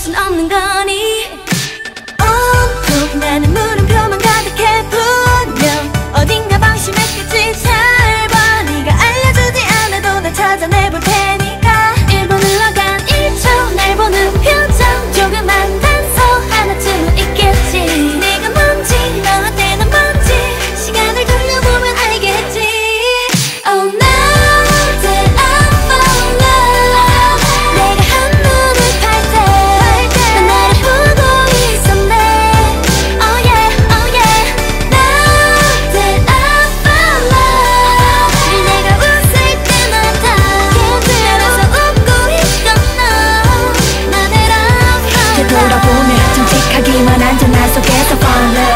순 없는 거니. 온통 나는 물음표만 가득해. 분명 어딘가 방심했겠지. 잘 봐, 네가 알려주지 않아도 날 찾아내볼 테니까. 1분 흘러간 1초 날 보는 표정, 조그만 단서 하나쯤은 있겠지. 네가 뭔지 너한테 난 뭔지 시간을 돌려보면 알겠지. Oh now that I'm fall love, 내가 한눈을 팔 때 난 나를 보고 있었네. Oh yeah, oh yeah. Now that I'm fall love, 늘 내가 웃을 때마다 따라서 웃고 있던 너, 나를 알아. 되돌아보면 정직하기만 한 저 날 속에서 fall love.